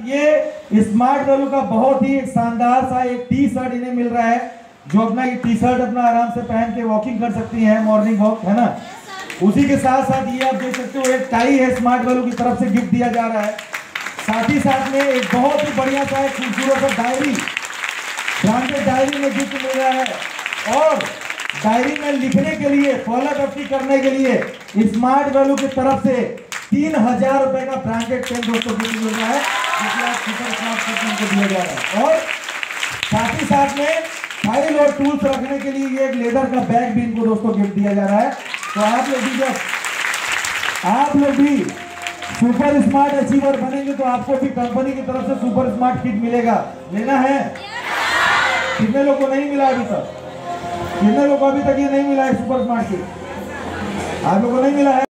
ये smart value का बहुत ही एक शानदार सा एक टी शर्ट इन्हें मिल रहा है, जो अपना ये टी शर्ट अपना आराम से पहन के वॉकिंग कर सकती हैं, मॉर्निंग वॉक, है ना। उसी के साथ साथ ये आप देख सकते हो एक टाई है, स्मार्ट वैल्यू की तरफ से गिफ्ट दिया जा रहा है। साथ ही साथ में एक बहुत ही बढ़िया सा खूबसूरत सा डायरी, ब्रांडेड डायरी में गिफ्ट मिल रहा है। और डायरी में लिखने के लिए, फॉलो अप करने के लिए स्मार्ट वैल्यू की तरफ से 3000 रुपए का ब्रांडेड पेन दोस्तों गिफ्ट मिल रहा है, जिसे आप सुपर स्मार्ट को दिया जा रहा है। और साथ ही साथ में फाइल और टूल्स रखने के लिए ये एक लेदर का बैग भी इनको दोस्तों गिफ्ट दिया जा रहा है। तो आप लोग भी सुपर स्मार्ट अचीवर बनेंगे तो आपको भी कंपनी की तरफ से सुपर स्मार्ट किट मिलेगा। लेना है? कितने लोग को नहीं मिला अभी तक? कितने लोग को अभी तक ये नहीं मिला है सुपर स्मार्ट किट? आप लोग को नहीं मिला है?